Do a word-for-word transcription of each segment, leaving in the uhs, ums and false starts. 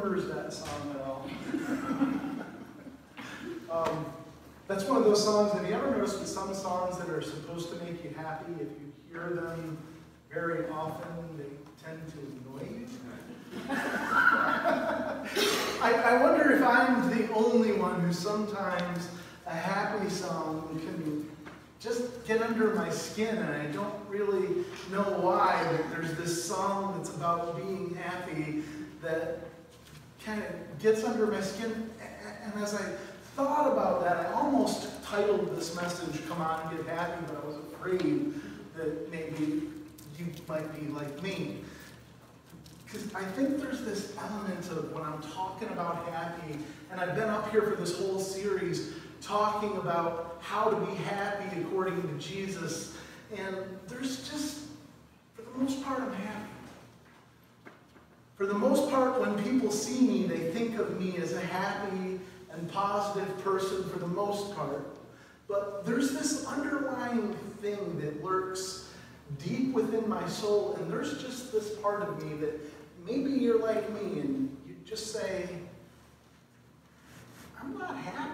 remembers that song at all. um, that's one of those songs, have you ever noticed with some songs that are supposed to make you happy, if you hear them very often, they tend to annoy you? I, I wonder if I'm the only one who sometimes a happy song can just get under my skin, and I don't really know why, but there's this song that's about being happy that kind of gets under my skin. And as I thought about that, I almost titled this message, Come On, Get Happy, but I was afraid that maybe you might be like me. Because I think there's this element of when I'm talking about happy, and I've been up here for this whole series talking about how to be happy according to Jesus, and there's just, for the most part, I'm happy. For the most part, when people see me, they think of me as a happy and positive person for the most part. But there's this underlying thing that lurks deep within my soul, and there's just this part of me that maybe you're like me and you just say, I'm not happy.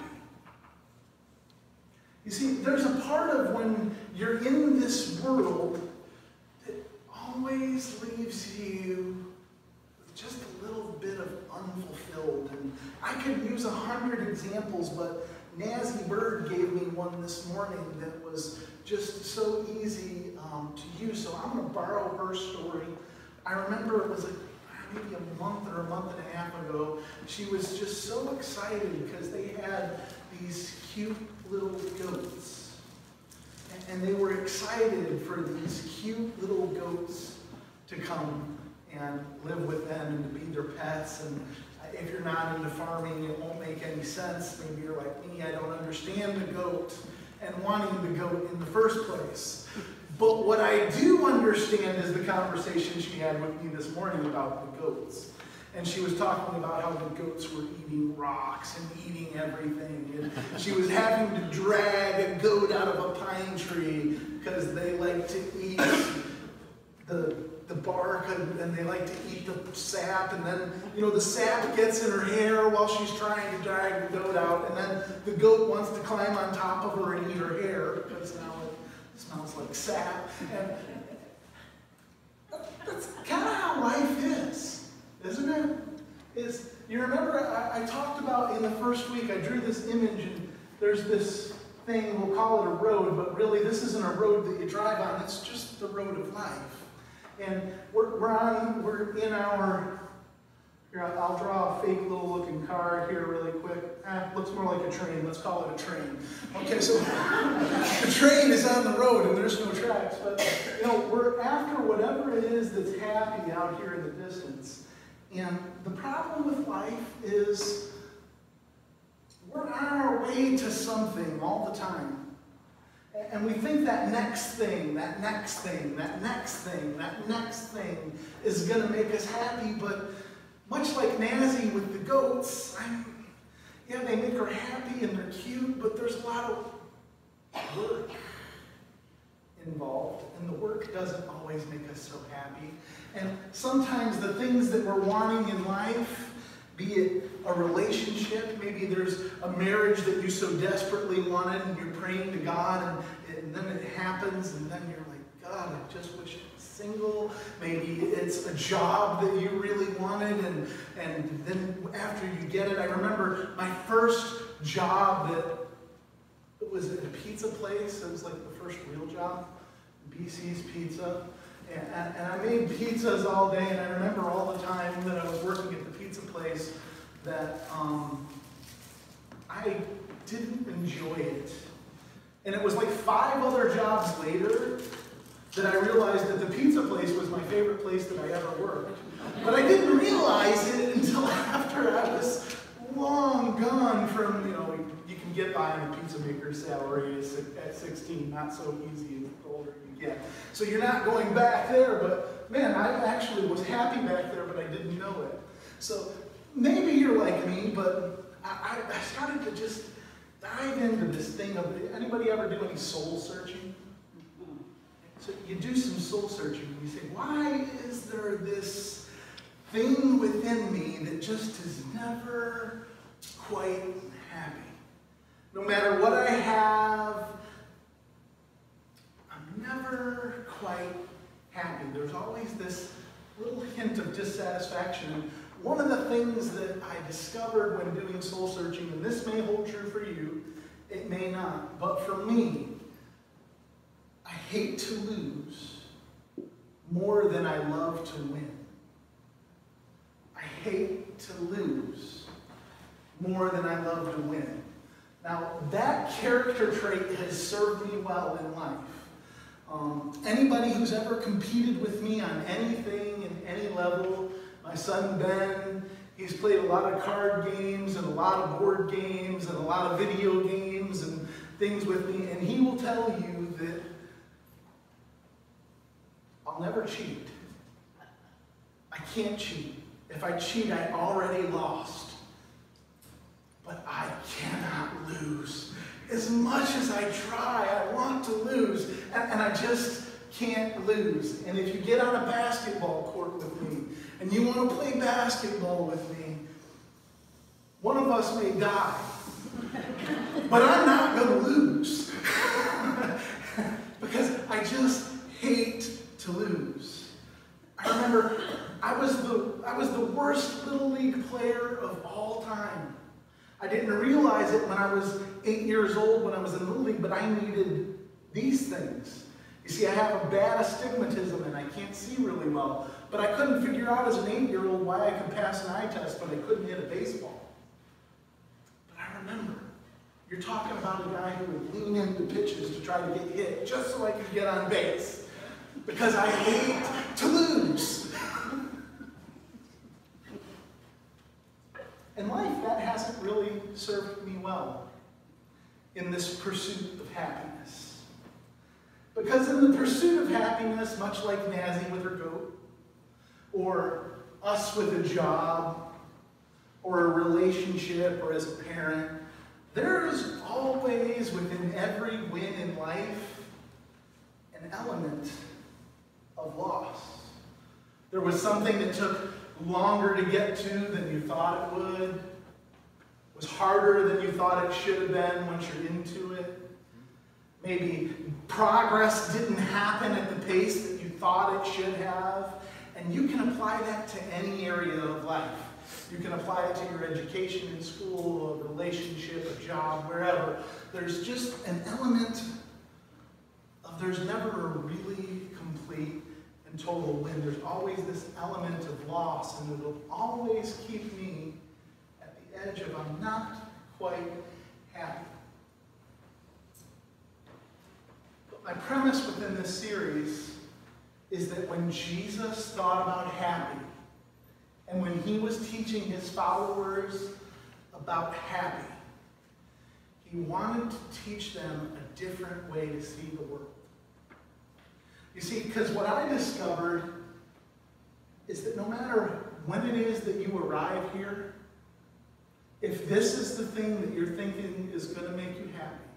You see, there's a part of when you're in this world that always leaves you with just a little bit of unfulfilled. And I could use a hundred examples, but Nazi Bird gave me one this morning that was just so easy um, to use. So I'm going to borrow her story. I remember it was a, maybe a month or a month and a half ago. She was just so excited because they had these cute little goats. And, and they were excited for these cute little goats to come and live with them and to be their pets. And if you're not into farming, it won't make any sense. Maybe you're like me, I don't understand the goat and wanting the goat in the first place. But what I do understand is the conversation she had with me this morning about the goats. And she was talking about how the goats were eating rocks and eating everything. And she was having to drag a goat out of a pine tree because they like to eat the, the bark and, and they like to eat the sap. And then, you know, the sap gets in her hair while she's trying to drag the goat out. And then the goat wants to climb on top of her and eat her hair because now it smells like sap. And that's kind of how life is, isn't it? Is, you remember I, I talked about in the first week, I drew this image, and there's this thing, we'll call it a road, but really this isn't a road that you drive on, it's just the road of life. And we're, we're on, we're in our, here, I'll draw a fake little looking car here really quick. Ah, looks more like a train, let's call it a train. Okay, so the train is on the road and there's no tracks, but you know, we're after whatever it is that's happy out here in the distance. And the problem with life is we're on our way to something all the time. And we think that next thing, that next thing, that next thing, that next thing is going to make us happy. But much like Nazi with the goats, I'm, yeah, they make her happy and they're cute, but there's a lot of work involved, and the work doesn't always make us so happy. And sometimes the things that we're wanting in life, be it a relationship, maybe there's a marriage that you so desperately wanted and you're praying to God, and, and then it happens, and then you're like, God, I just wish I was single. Maybe it's a job that you really wanted, and, and then after you get it, I remember my first job that it was at a pizza place. It was like the first real job, B C's Pizza. And, and I made pizzas all day, and I remember all the time that I was working at the pizza place that um, I didn't enjoy it. And it was like five other jobs later that I realized that the pizza place was my favorite place that I ever worked. But I didn't realize it until after I was long gone from, you know, you can get by on a pizza maker's salary at sixteen, not so easy the older you get. So you're not going back there, but man, I actually was happy back there, but I didn't know it. So maybe you're like me, but I, I started to just dive into this thing of, anybody ever do any soul searching? So you do some soul searching and you say, why is there this thing within me that just is never quite happy. No matter what I have, I'm never quite happy. There's always this little hint of dissatisfaction. One of the things that I discovered when doing soul searching, and this may hold true for you, it may not, but for me, I hate to lose more than I love to win. I hate to lose more than I love to win. Now, that character trait has served me well in life. Um, anybody who's ever competed with me on anything and any level, my son Ben, he's played a lot of card games and a lot of board games and a lot of video games and things with me, and he will tell you that I'll never cheat. I can't cheat. If I cheat, I already lost. But I cannot lose. As much as I try, I want to lose, and, and I just can't lose. And if you get on a basketball court with me, and you want to play basketball with me, one of us may die. But I'm not going to lose. Because I just hate to lose. I remember I was the I was the worst Little League player of all time. I didn't realize it when I was eight years old when I was in Little League, but I needed these things. You see, I have a bad astigmatism and I can't see really well, but I couldn't figure out as an eight-year-old why I could pass an eye test, but I couldn't hit a baseball. But I remember, you're talking about a guy who would lean into pitches to try to get hit just so I could get on base. Because I hate to lose. In life, that hasn't really served me well in this pursuit of happiness. Because in the pursuit of happiness, much like Nazi with her goat, or us with a job, or a relationship, or as a parent, there is always within every win in life an element of loss. There was something that took longer to get to than you thought it would, was harder than you thought it should have been once you're into it. Maybe progress didn't happen at the pace that you thought it should have, and you can apply that to any area of life. You can apply it to your education in school, a relationship, a job, wherever. There's just an element of there's never a really complete and total win. There's always this element of loss, and it'll always keep me at the edge of I'm not quite happy. But my premise within this series is that when Jesus thought about happy, and when he was teaching his followers about happy, he wanted to teach them a different way to see the world. You see, because what I discovered is that no matter when it is that you arrive here, if this is the thing that you're thinking is going to make you happy,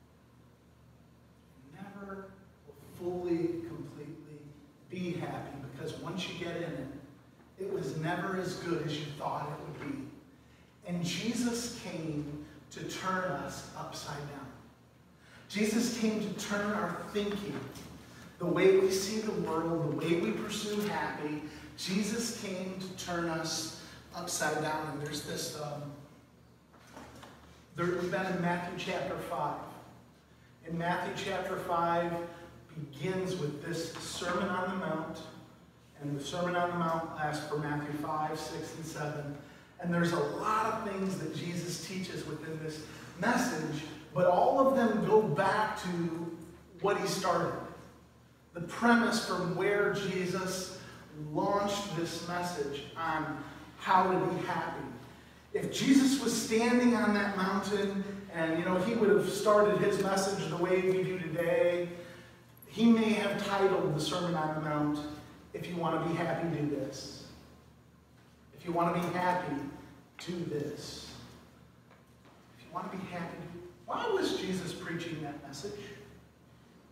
you never will fully, completely be happy, because once you get in it, it was never as good as you thought it would be. And Jesus came to turn us upside down. Jesus came to turn our thinking, the way we see the world, the way we pursue happy. Jesus came to turn us upside down. And there's this, um, there, we've been in Matthew chapter five. In Matthew chapter five begins with this Sermon on the Mount. And the Sermon on the Mount lasts for Matthew five, six, and seven. And there's a lot of things that Jesus teaches within this message, but all of them go back to what he started. The premise from where Jesus launched this message on how to be happy. If Jesus was standing on that mountain and, you know, he would have started his message the way we do today, he may have titled the Sermon on the Mount, "If you want to be happy, do this." If you want to be happy, do this. If you want to be happy, why was Jesus preaching that message?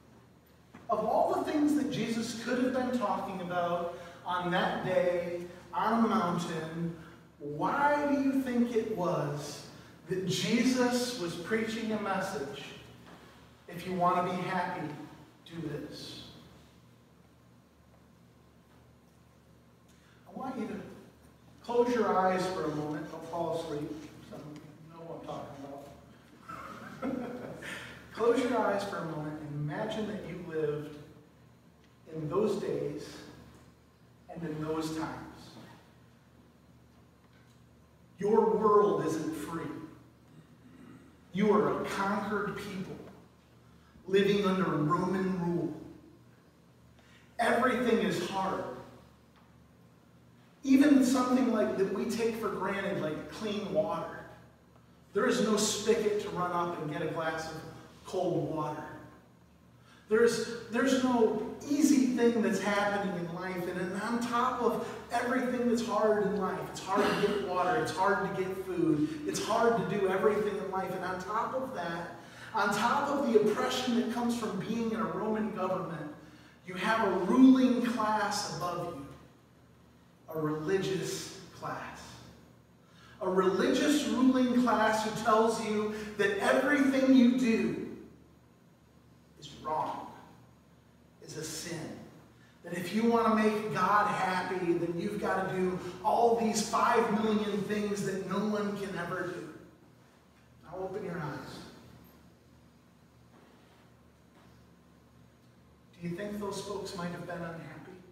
Of all the things that Jesus could have been talking about on that day on a mountain, why do you think it was that Jesus was preaching a message? If you want to be happy, do this. I want you to close your eyes for a moment. Don't fall asleep. Some of you know what I'm talking about. Close your eyes for a moment and imagine that you lived in those days and in those times. Your world isn't free. You are a conquered people living under Roman rule. Everything is hard. Even something like that we take for granted, like clean water. There is no spigot to run up and get a glass of cold water. There's, there's no easy thing that's happening in life. And on top of everything that's hard in life, it's hard to get water, it's hard to get food, it's hard to do everything in life. And on top of that, on top of the oppression that comes from being in a Roman government, you have a ruling class above you. A religious class. A religious ruling class who tells you that everything you do is wrong, is a sin. That if you want to make God happy, then you've got to do all these five million things that no one can ever do. Now open your eyes. Do you think those folks might have been unhappy?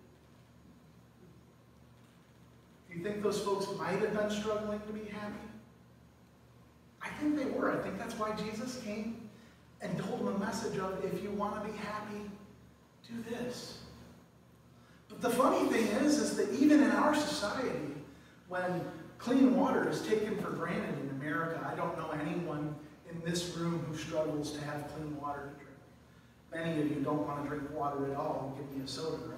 Do you think those folks might have been struggling to be happy? I think they were. I think that's why Jesus came and told them a message of, if you want to be happy, do this. But the funny thing is, is that even in our society, when clean water is taken for granted in America, I don't know anyone in this room who struggles to have clean water to drink. Many of you don't want to drink water at all. Give me a soda, right?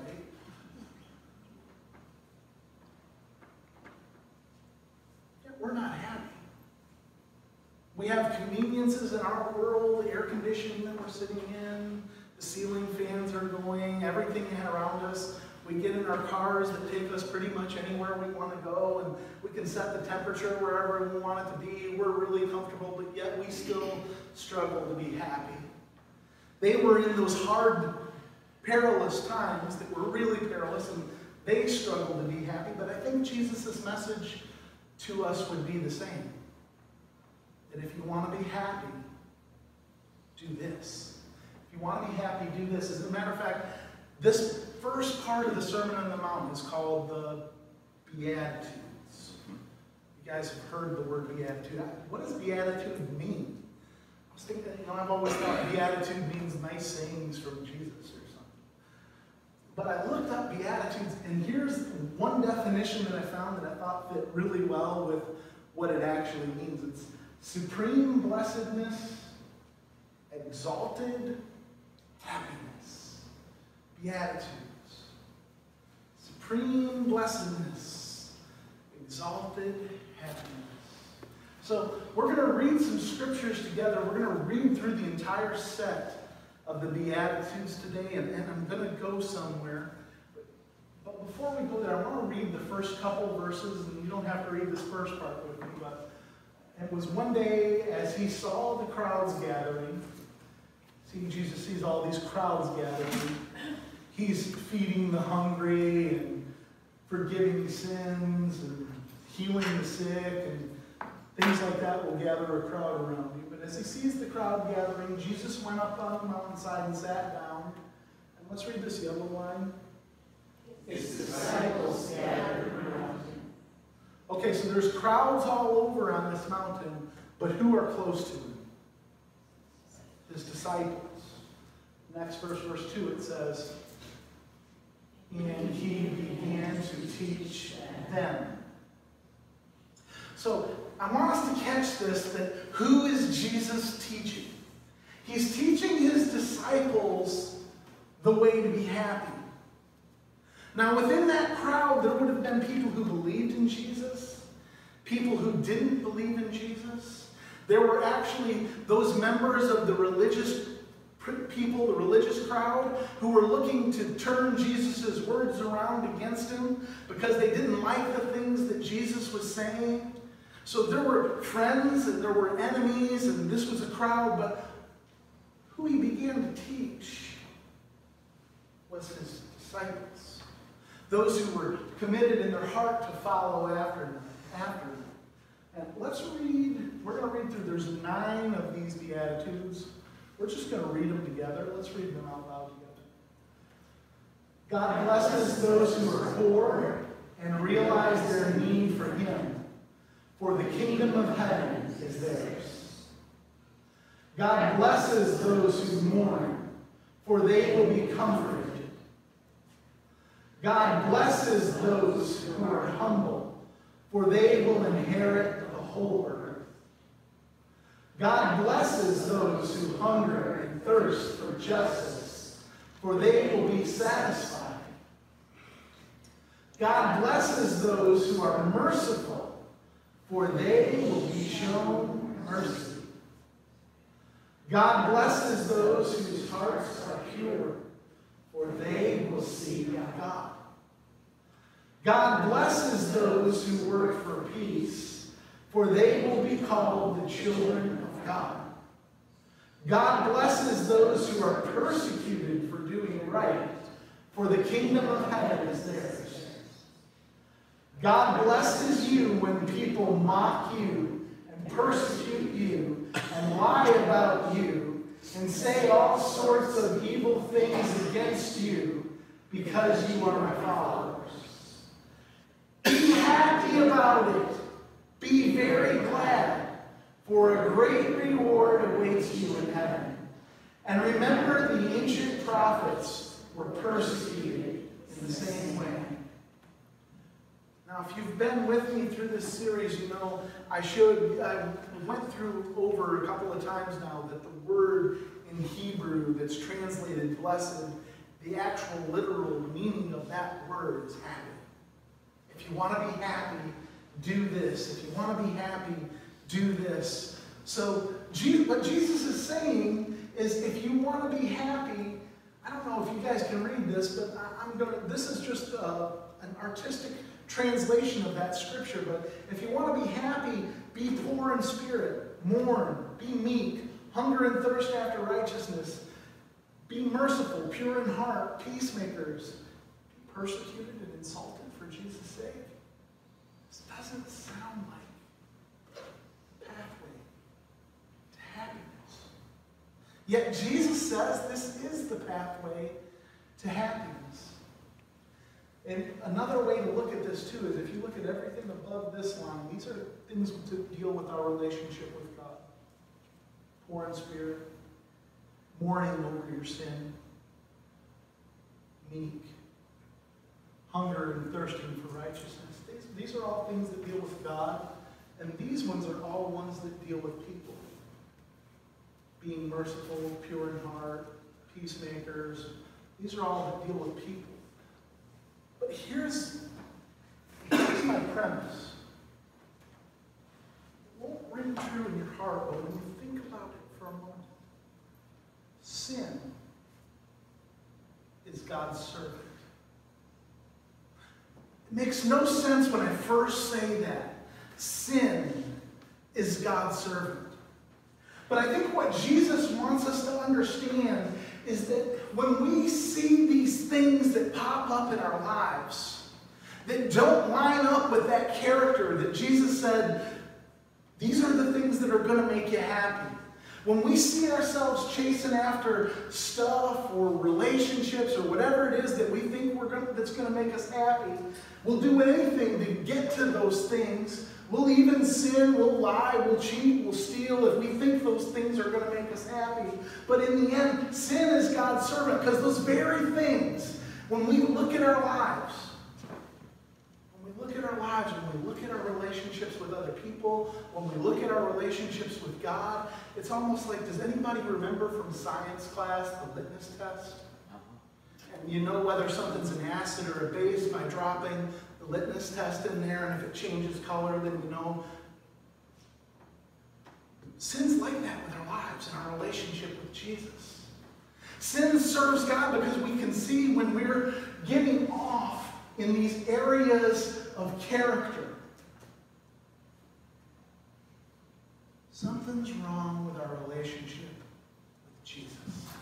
We're not happy. We have conveniences in our world, the air conditioning that we're sitting in, the ceiling fans are going, everything around us. We get in our cars that take us pretty much anywhere we want to go, and we can set the temperature wherever we want it to be. We're really comfortable, but yet we still struggle to be happy. They were in those hard, perilous times that were really perilous, and they struggled to be happy. But I think Jesus' message to us would be the same. That if you want to be happy, do this. If you want to be happy, do this. As a matter of fact, this first part of the Sermon on the Mount is called the Beatitudes. You guys have heard the word beatitude. What does beatitude mean? I was thinking, you know, I've always thought beatitude means nice sayings from Jesus or something. But I looked up Beatitudes, and here's one definition that I found that I thought fit really well with what it actually means. It's supreme blessedness, exalted happiness. Beatitudes. Supreme blessedness, exalted happiness. So we're going to read some scriptures together. We're going to read through the entire set of the Beatitudes today, and, and I'm going to go somewhere. But, but before we go there, I want to read the first couple verses, and you don't have to read this first part with me, but it was one day as he saw the crowds gathering. See, Jesus sees all these crowds gathering. He's feeding the hungry and forgiving sins and healing the sick, and things like that will gather a crowd around you. But as he sees the crowd gathering, Jesus went up on the mountainside and sat down. And let's read this yellow line. His disciples scattered around him. Okay, so there's crowds all over on this mountain, but who are close to him? His disciples. Next verse, verse two, it says, and he began to teach them. So I want us to catch this, that who is Jesus teaching? He's teaching his disciples the way to be happy. Now within that crowd, there would have been people who believed in Jesus, people who didn't believe in Jesus. There were actually those members of the religious people, the religious crowd, who were looking to turn Jesus' words around against him because they didn't like the things that Jesus was saying. So there were friends and there were enemies, and this was a crowd, but who he began to teach was his disciples. Those who were committed in their heart to follow after them. After them. And let's read, we're going to read through, there's nine of these Beatitudes. We're just going to read them together. Let's read them out loud together. God blesses those who are poor and realize their need for him, for the kingdom of heaven is theirs. God blesses those who mourn, for they will be comforted. God blesses those who are humble, for they will inherit the whole earth. God blesses those who hunger and thirst for justice, for they will be satisfied. God blesses those who are merciful, for they will be shown mercy. God blesses those whose hearts are pure, for they will see God. God blesses those who work for peace, for they will be called the children of God. God blesses those who are persecuted for doing right, for the kingdom of heaven is theirs. God blesses you when people mock you and persecute you and lie about you and say all sorts of evil things against you because you are my followers. Be happy about it. Be very glad, for a great reward awaits you in heaven. And remember, the ancient prophets were persecuted in the same way. Now, if you've been with me through this series, you know I showed, I went through over a couple of times now that the word in Hebrew that's translated blessed, the actual literal meaning of that word is happy. If you want to be happy, do this. If you want to be happy, do this. So Jesus, what Jesus is saying is, if you want to be happy, I don't know if you guys can read this, but I, I'm going to, this is just uh, an artistic translation of that scripture, but if you want to be happy, be poor in spirit, mourn, be meek, hunger and thirst after righteousness, be merciful, pure in heart, peacemakers, be persecuted and insulted for Jesus' sake. This doesn't sound like a pathway to happiness. Yet Jesus says this is the pathway to happiness. And another way to look at this too is if you look at everything above this line, these are things to deal with our relationship with God. Poor in spirit, mourning over your sin, meek, hunger and thirsting for righteousness. These, these are all things that deal with God, and these ones are all ones that deal with people. Being merciful, pure in heart, peacemakers. These are all that deal with people. But here's, here's my premise. It won't ring true in your heart, but when you think about it for a moment, sin is God's servant. It makes no sense when I first say that. Sin is God's servant. But I think what Jesus wants us to understand is that when we see these things that pop up in our lives that don't line up with that character that Jesus said, these are the things that are going to make you happy. When we see ourselves chasing after stuff or relationships or whatever it is that we think we're going to, that's going to make us happy, we'll do anything to get to those things. We'll even sin, we'll lie, we'll cheat, we'll steal if we think those things are going to make us happy. But in the end, sin is God's servant, because those very things, when we look at our lives, when we look at our lives, when we look at our relationships with other people, when we look at our relationships with God, it's almost like, does anybody remember from science class the litmus test? And you know whether something's an acid or a base by dropping the litmus test in there, and if it changes color, then you know. Sin's like that with our lives and our relationship with Jesus. Sin serves God because we can see when we're getting off in these areas of character. Something's wrong with our relationship with Jesus.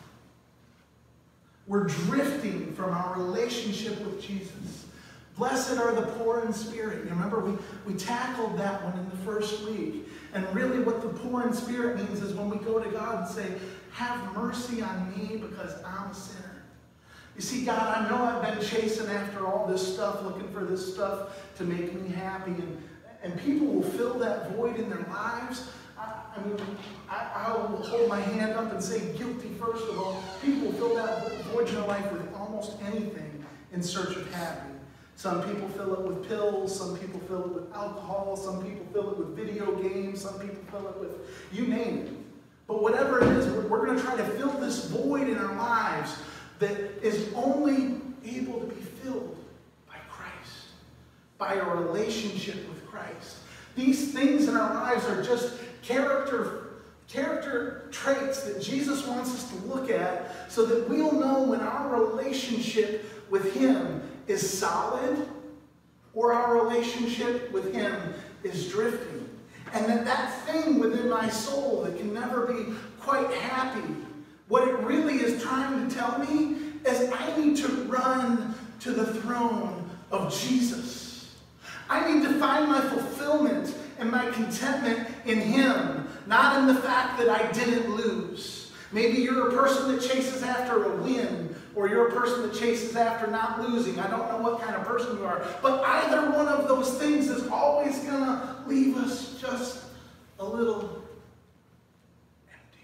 We're drifting from our relationship with Jesus. Blessed are the poor in spirit. You remember we, we tackled that one in the first week. And really what the poor in spirit means is when we go to God and say, have mercy on me because I'm a sinner. You see, God, I know I've been chasing after all this stuff, looking for this stuff to make me happy. And, and people will fill that void in their lives. I, I mean, I, I will hold my hand up and say guilty first of all. People will fill that void in their life with almost anything in search of happiness. Some people fill it with pills, some people fill it with alcohol, some people fill it with video games, some people fill it with, you name it. But whatever it is, we're, we're going to try to fill this void in our lives that is only able to be filled by Christ, by a relationship with Christ. These things in our lives are just character, character traits that Jesus wants us to look at so that we'll know when our relationship with Him is solid or our relationship with Him is drifting. And that that thing within my soul that can never be quite happy, what it really is trying to tell me is I need to run to the throne of Jesus. I need to find my fulfillment and my contentment in Him, not in the fact that I didn't lose. Maybe you're a person that chases after a win, or you're a person that chases after not losing. I don't know what kind of person you are. But either one of those things is always going to leave us just a little empty.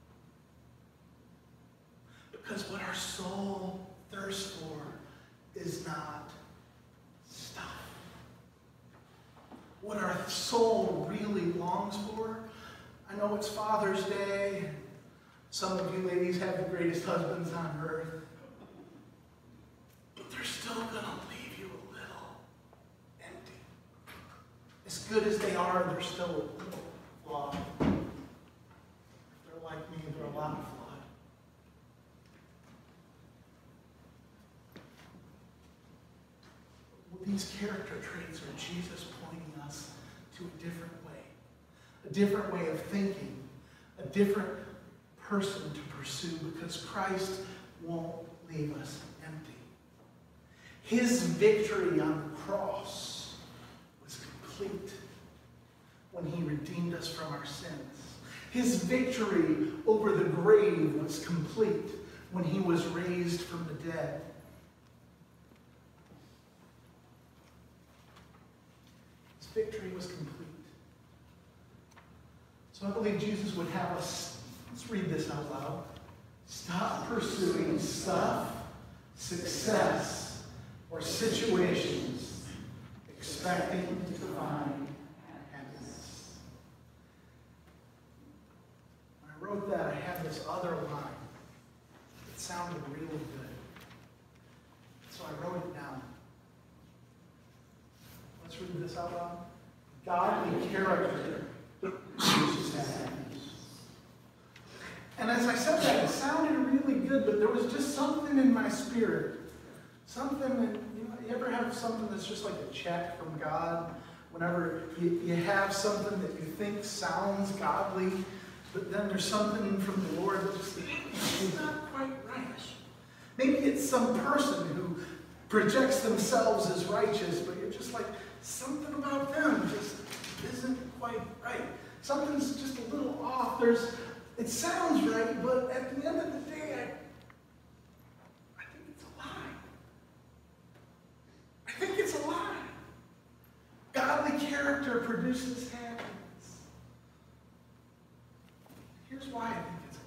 Because what our soul thirsts for is not stuff. What our soul really longs for, I know it's Father's Day. Some of you ladies have the greatest husbands on earth. But they're still going to leave you a little empty. As good as they are, they're still a little flawed. If they're like me, they're a lot flawed. Well, these character traits are Jesus pointing us to a different way. A different way of thinking. A different person to pursue because Christ won't leave us empty. His victory on the cross was complete when He redeemed us from our sins. His victory over the grave was complete when He was raised from the dead. His victory was complete. So I believe Jesus would have us, let's read this out loud. Stop pursuing stuff, success, or situations, expecting to find happiness. When I wrote that, I had this other line. It sounded really good. So I wrote it down. Let's read this out loud. Godly character produces happiness. And as I said that, it sounded really good, but there was just something in my spirit. Something that, you know, you ever have something that's just like a check from God? Whenever you, you have something that you think sounds godly, but then there's something from the Lord that just, it's not quite right. Maybe it's some person who projects themselves as righteous, but you're just like, something about them just isn't quite right. Something's just a little off. There's, it sounds right, but at the end of the day, I, I think it's a lie. I think it's a lie. Godly character produces happiness. Here's why I think it's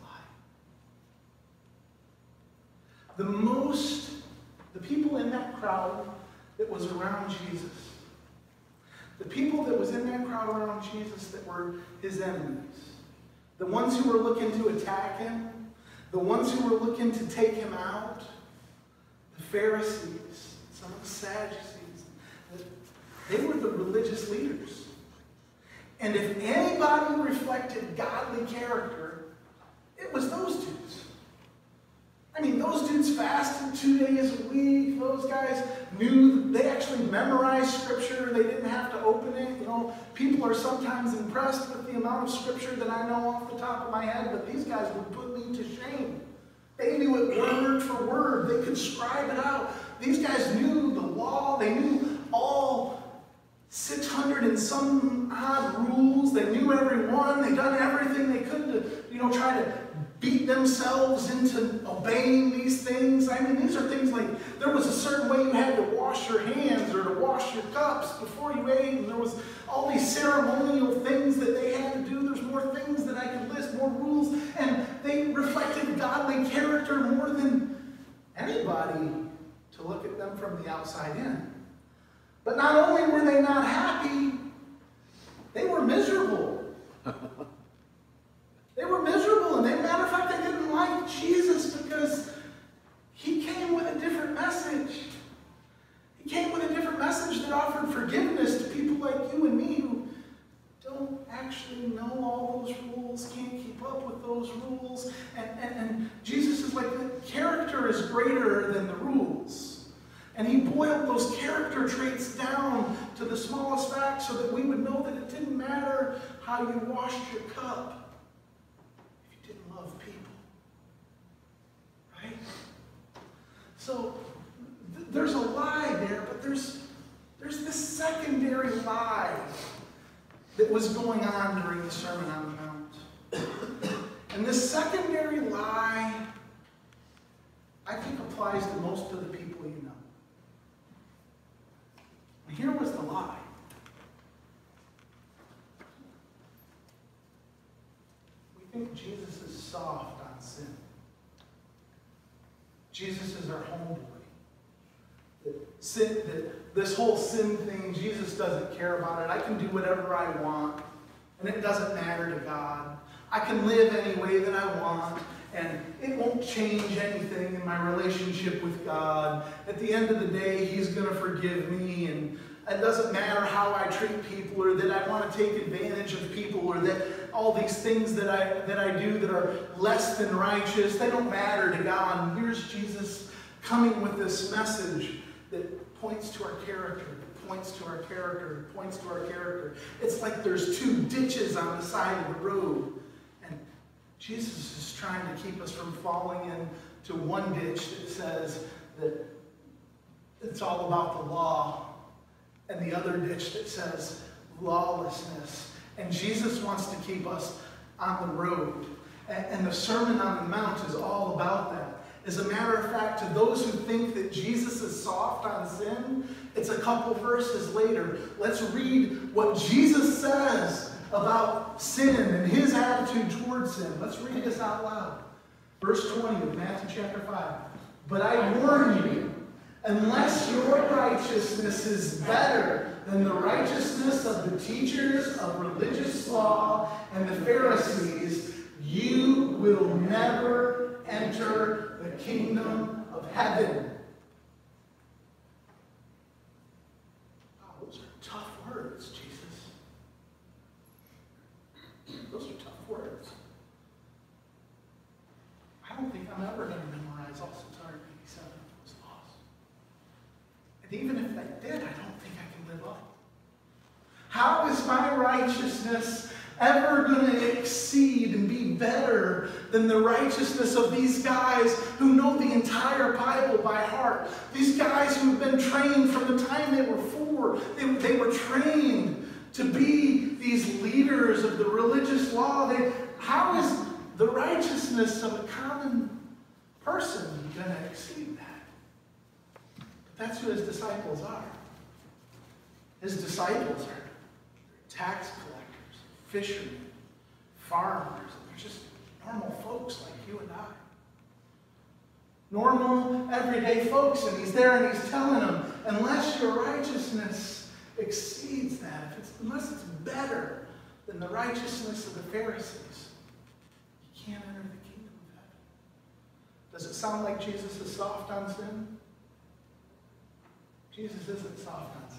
a lie. The most, the people in that crowd that was around Jesus, the people that was in that crowd around Jesus that were His enemies, the ones who were looking to attack Him, the ones who were looking to take Him out, the Pharisees, some of the Sadducees, they were the religious leaders. And if anybody reflected godly character, it was those dudes. I mean, those dudes fasted two days a week. Those guys knew, they actually memorized Scripture. They didn't have to open it. You know, people are sometimes impressed with the amount of Scripture that I know off the top of my head, but these guys would put me to shame. They knew it word for word. They could scribe it out. These guys knew the law. They knew all six hundred and some odd rules. They knew every one. They done everything they could to, you know, try to beat themselves into obeying these things. I mean, these are things like there was a certain way you had to wash your hands or to wash your cups before you ate, and there was all these ceremonial things that they had to do. There's more things that I could list, more rules, and they reflected godly character more than anybody to look at them from the outside in. But not only were they not happy, they were miserable. They were miserable, and they, matter of fact, they didn't like Jesus because he came with a different message. He came with a different message that offered forgiveness to people like you and me who don't actually know all those rules, can't keep up with those rules. And, and, and Jesus is like, the character is greater than the rules. And he boiled those character traits down to the smallest fact so that we would know that it didn't matter how you washed your cup. Love people, right? So th there's a lie there, but there's there's this secondary lie that was going on during the Sermon on the Mount. And this secondary lie, I think, applies to most of the people you know. And here was the lie. We think Jesus is soft on sin. Jesus is our homeboy. That sin, that this whole sin thing, Jesus doesn't care about it. I can do whatever I want, and it doesn't matter to God. I can live any way that I want, and it won't change anything in my relationship with God. At the end of the day, he's going to forgive me, and it doesn't matter how I treat people, or that I want to take advantage of people, or that all these things that I, that I do that are less than righteous, they don't matter to God. And here's Jesus coming with this message that points to our character, that points to our character, that points to our character. It's like there's two ditches on the side of the road. And Jesus is trying to keep us from falling into one ditch that says that it's all about the law, and the other ditch that says lawlessness. And Jesus wants to keep us on the road. And, and the Sermon on the Mount is all about that. As a matter of fact, to those who think that Jesus is soft on sin, it's a couple verses later. Let's read what Jesus says about sin and his attitude towards sin. Let's read this out loud. Verse twenty of Matthew chapter five. But I warn you, unless your righteousness is better than the righteousness of the teachers of religious law and the Pharisees, you will never enter the kingdom of heaven. Wow, those are tough words, Jesus. Those are tough words. I don't think I'm ever going to memorize all six hundred eighty-seven of those laws. And even if I did, I don't think I can live up. How is my righteousness ever going to exceed and be better than the righteousness of these guys who know the entire Bible by heart? These guys who've been trained from the time they were four. They, they were trained to be these leaders of the religious law. They, how is the righteousness of a common person going to exceed that? But that's who his disciples are. His disciples are tax collectors, fishermen, farmers. They're just normal folks like you and I. Normal, everyday folks. And he's there and he's telling them, unless your righteousness exceeds that, if it's, unless it's better than the righteousness of the Pharisees, you can't enter the kingdom of heaven. Does it sound like Jesus is soft on sin? Jesus isn't soft on sin.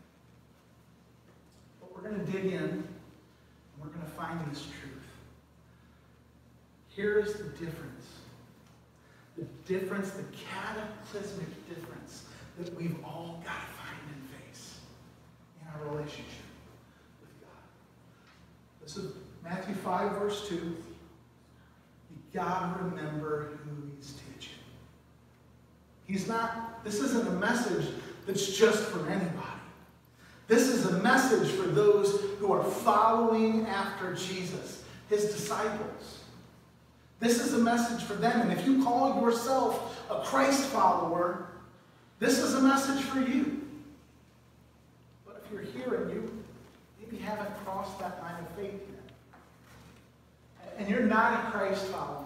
But we're going to dig in, and we're going to find this truth. Here is the difference. The difference, the cataclysmic difference that we've all got to find and face in our relationship with God. This is Matthew five, verse two. You got to remember who he's teaching. He's not, this isn't a message that's just for anybody. This is a message for those who are following after Jesus, his disciples. This is a message for them. And if you call yourself a Christ follower, this is a message for you. But if you're here and you maybe haven't crossed that line of faith yet, and you're not a Christ follower,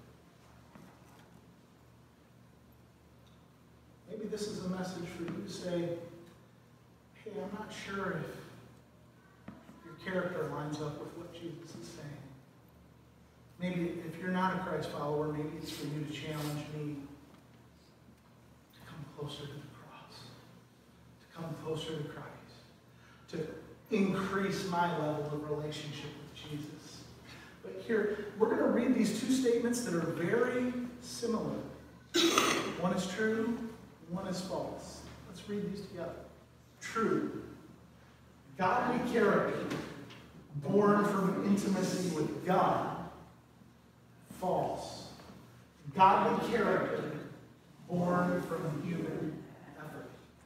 maybe this is a message for you to say, hey, I'm not sure if your character lines up with what Jesus is saying. Maybe if you're not a Christ follower, maybe it's for you to challenge me to come closer to the cross, to come closer to Christ, to increase my level of relationship with Jesus. But here, we're going to read these two statements that are very similar. One is true, one is false. Let's read these together. True. Godly character, born from intimacy with God. False. Godly character, born from human effort.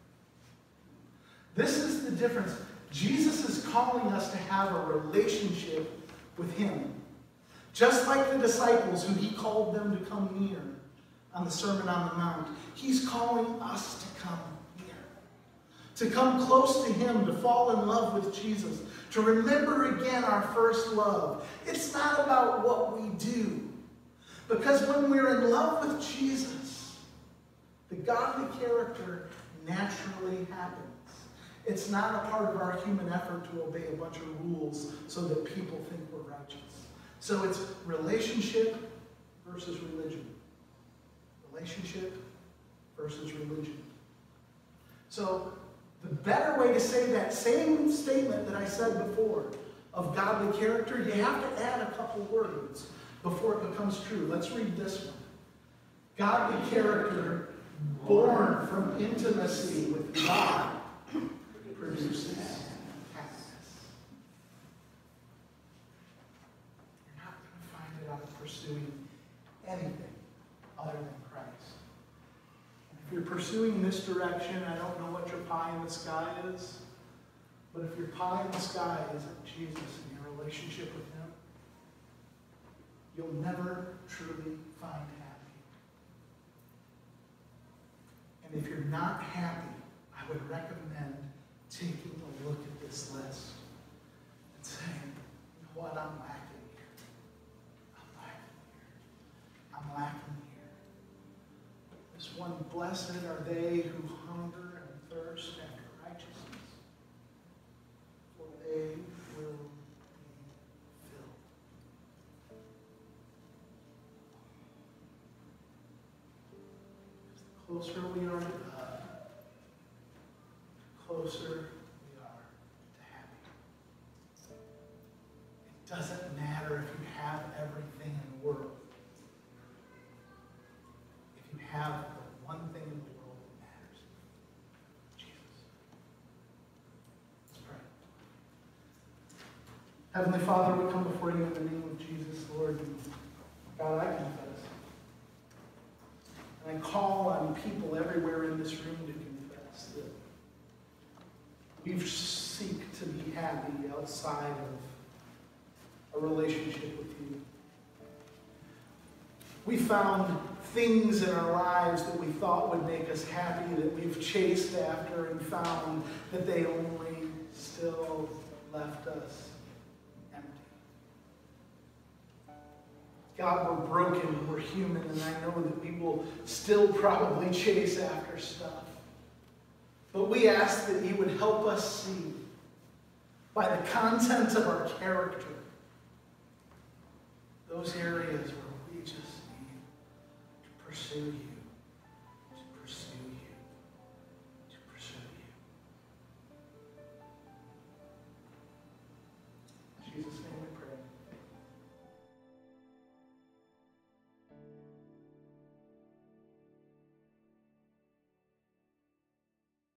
This is the difference. Jesus is calling us to have a relationship with him. Just like the disciples who he called them to come near on the Sermon on the Mount. He's calling us to come near. To come close to him, to fall in love with Jesus. To remember again our first love. It's not about what we do. Because when we're in love with Jesus, the godly character naturally happens. It's not a part of our human effort to obey a bunch of rules so that people think we're righteous. So it's relationship versus religion. Relationship versus religion. So the better way to say that same statement that I said before of godly character, you have to add a couple words before it becomes true. Let's read this one. Godly character, born from intimacy with God, produces happiness. You're not going to find it out of pursuing anything other than Christ. And if you're pursuing this direction, I don't know what your pie in the sky is, but if your pie in the sky isn't Jesus and your relationship with him, you'll never truly find happy. And if you're not happy, I would recommend taking a look at this list and saying, you know what, I'm lacking here. I'm lacking here. I'm lacking here. This one, blessed are they who hunger and thirst after righteousness, for they will be filled. The closer we are to God, the closer we are to happy. It doesn't matter if you have everything in the world. If you have the one thing in the world that matters, Jesus. Let's pray. Heavenly Father, we come before you in the name of Jesus, Lord. And God, I confess. And I call on people everywhere in this room to confess that we seek to be happy outside of a relationship with you. We found things in our lives that we thought would make us happy that we've chased after and found that they only still left us empty. God, we're broken, we're human, and I know that we will still probably chase after stuff. But we ask that you would help us see, by the content of our character, those areas where we just need to pursue you.